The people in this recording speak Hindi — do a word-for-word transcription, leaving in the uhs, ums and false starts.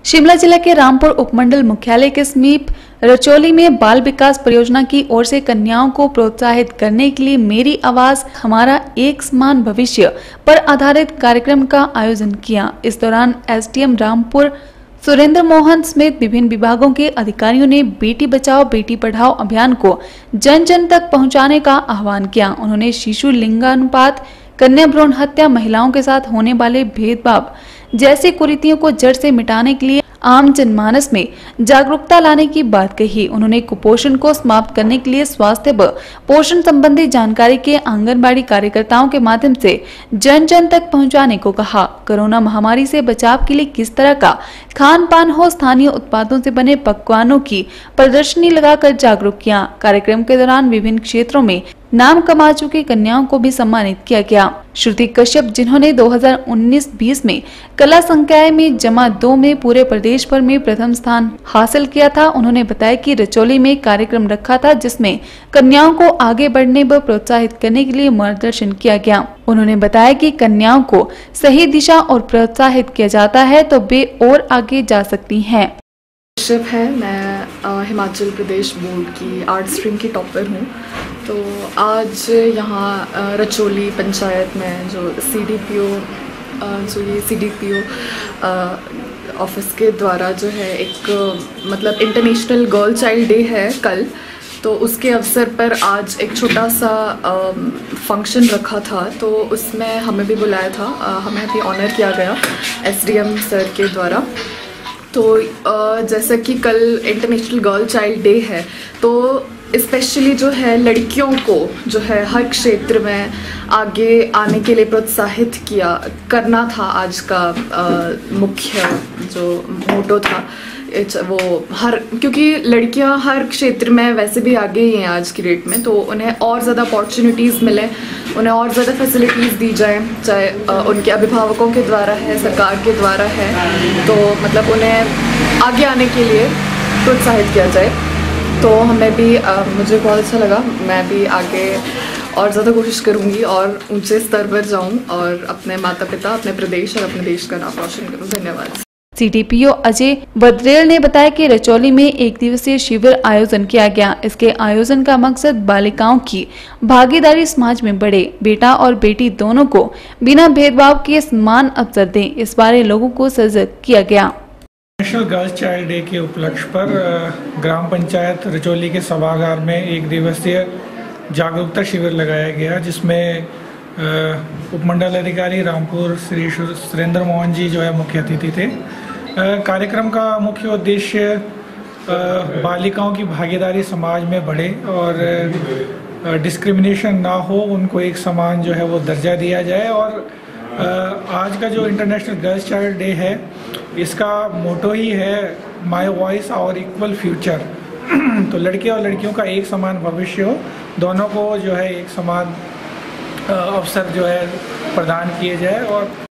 शिमला जिला के रामपुर उपमंडल मुख्यालय के समीप रचौली में बाल विकास परियोजना की ओर से कन्याओं को प्रोत्साहित करने के लिए मेरी आवाज हमारा एक समान भविष्य पर आधारित कार्यक्रम का आयोजन किया। इस दौरान एसडीएम रामपुर सुरेंद्र मोहन समेत विभिन्न विभागों के अधिकारियों ने बेटी बचाओ बेटी पढ़ाओ अभियान को जन जन तक पहुंचाने का आह्वान किया। उन्होंने शिशु लिंगानुपात, कन्या भ्रूण हत्या, महिलाओं के साथ होने वाले भेदभाव जैसी कुरीतियों को जड़ से मिटाने के लिए आम जनमानस में जागरूकता लाने की बात कही। उन्होंने कुपोषण को समाप्त करने के लिए स्वास्थ्य व पोषण संबंधी जानकारी के आंगनबाड़ी कार्यकर्ताओं के माध्यम से जन जन तक पहुंचाने को कहा। कोरोना महामारी से बचाव के लिए किस तरह का खान पान हो, स्थानीय उत्पादों से बने पकवानों की प्रदर्शनी लगाकर जागरूक किया। कार्यक्रम के दौरान विभिन्न क्षेत्रों में नाम कमा चुकी कन्याओं को भी सम्मानित किया गया। श्रुति कश्यप, जिन्होंने दो हज़ार उन्नीस बीस में कला संकाय में जमा दो में पूरे प्रदेश भर में प्रथम स्थान हासिल किया था, उन्होंने बताया कि रचौली में कार्यक्रम रखा था जिसमें कन्याओं को आगे बढ़ने व प्रोत्साहित करने के लिए मार्गदर्शन किया गया। उन्होंने बताया कि कन्याओं को सही दिशा और प्रोत्साहित किया जाता है तो वे और आगे जा सकती हैं। है मैं हिमाचल प्रदेश बोर्ड की आर्ट स्ट्रीम की टॉपर हूँ। तो आज यहाँ रचौली पंचायत में जो सीडीपीओ जो ये सीडीपीओ ऑफिस के द्वारा जो है एक मतलब इंटरनेशनल गर्ल चाइल्ड डे है कल, तो उसके अवसर पर आज एक छोटा सा फंक्शन रखा था। तो उसमें हमें भी बुलाया था, हमें भी ऑनर किया गया एसडीएम सर के द्वारा। तो जैसा कि कल इंटरनेशनल गर्ल चाइल्ड डे है, तो स्पेशली जो है लड़कियों को जो है हर क्षेत्र में आगे आने के लिए प्रोत्साहित किया करना था। आज का आ, मुख्य जो मोटो था वो हर, क्योंकि लड़कियां हर क्षेत्र में वैसे भी आगे ही हैं आज की डेट में, तो उन्हें और ज़्यादा अपॉर्चुनिटीज़ मिले, उन्हें और ज़्यादा फैसिलिटीज़ दी जाए, चाहे उनके अभिभावकों के द्वारा है, सरकार के द्वारा है, तो मतलब उन्हें आगे आने के लिए प्रोत्साहित किया जाए। तो हमें भी आ, मुझे बहुत अच्छा लगा। मैं भी आगे और ज़्यादा कोशिश करूँगी और ऊंचे स्तर पर जाऊँ और अपने माता पिता, अपने प्रदेश और अपने देश का नाम रोशन करूँ। धन्यवाद। सीडीपीओ अजय बद्रेल ने बताया कि रचौली में एक दिवसीय शिविर आयोजन किया गया। इसके आयोजन का मकसद बालिकाओं की भागीदारी समाज में बढ़े, बेटा और बेटी दोनों को बिना भेदभाव के समान अवसर दें, इस बारे लोगों को सजग किया गया। नेशनल गर्ल्स चाइल्ड डे के उपलक्ष्य पर ग्राम पंचायत रचौली के सभागार में एक दिवसीय जागरूकता शिविर लगाया गया, जिसमें उपमंडल अधिकारी रामपुर श्री सुरेंद्र मोहन जी जो है मुख्य अतिथि थे। कार्यक्रम का मुख्य उद्देश्य बालिकाओं की भागीदारी समाज में बढ़े और डिस्क्रिमिनेशन ना हो, उनको एक समान जो है वो दर्जा दिया जाए। और आज का जो इंटरनेशनल गर्ल्स चाइल्ड डे है, इसका मोटो ही है माय वॉइस और इक्वल फ्यूचर। तो लड़के और लड़कियों का एक समान भविष्य हो, दोनों को जो है एक समान अवसर जो है प्रदान किए जाए और